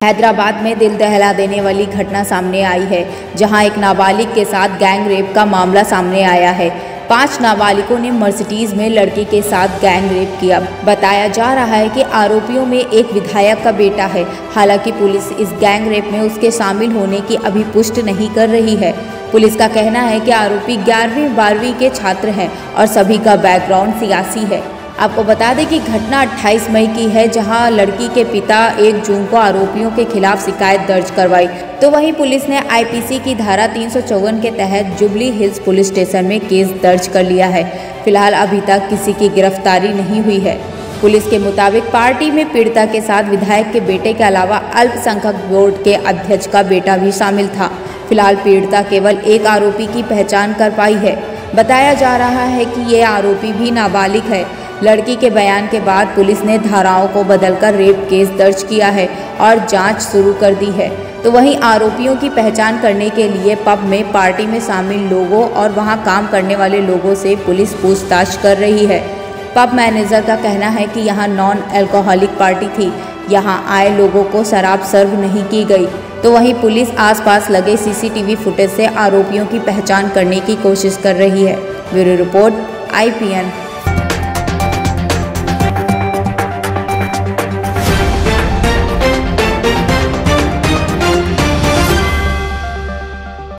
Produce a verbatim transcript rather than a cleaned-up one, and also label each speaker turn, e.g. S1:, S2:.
S1: हैदराबाद में दिल दहला देने वाली घटना सामने आई है, जहां एक नाबालिग के साथ गैंग रेप का मामला सामने आया है। पांच नाबालिगों ने मर्सिडीज में लड़की के साथ गैंग रेप किया। बताया जा रहा है कि आरोपियों में एक विधायक का बेटा है। हालांकि पुलिस इस गैंग रेप में उसके शामिल होने की अभी पुष्टि नहीं कर रही है। पुलिस का कहना है कि आरोपी ग्यारहवीं बारहवीं के छात्र हैं और सभी का बैकग्राउंड सियासी है। आपको बता दें कि घटना अट्ठाईस मई की है, जहां लड़की के पिता एक जून को आरोपियों के खिलाफ शिकायत दर्ज करवाई। तो वहीं पुलिस ने आईपीसी की धारा तीन सौ चौवन के तहत जुबली हिल्स पुलिस स्टेशन में केस दर्ज कर लिया है। फिलहाल अभी तक किसी की गिरफ्तारी नहीं हुई है। पुलिस के मुताबिक पार्टी में पीड़िता के साथ विधायक के बेटे के अलावा अल्पसंख्यक बोर्ड के अध्यक्ष का बेटा भी शामिल था। फिलहाल पीड़िता केवल एक आरोपी की पहचान कर पाई है। बताया जा रहा है कि ये आरोपी भी नाबालिग है। लड़की के बयान के बाद पुलिस ने धाराओं को बदलकर रेप केस दर्ज किया है और जांच शुरू कर दी है। तो वहीं आरोपियों की पहचान करने के लिए पब में पार्टी में शामिल लोगों और वहां काम करने वाले लोगों से पुलिस पूछताछ कर रही है। पब मैनेजर का कहना है कि यहां नॉन अल्कोहलिक पार्टी थी। यहां आए लोगों को शराब सर्व नहीं की गई। तो वहीं पुलिस आसपास लगे सीसीटीवी फुटेज से आरोपियों की पहचान करने की कोशिश कर रही है। Bureau report I P N.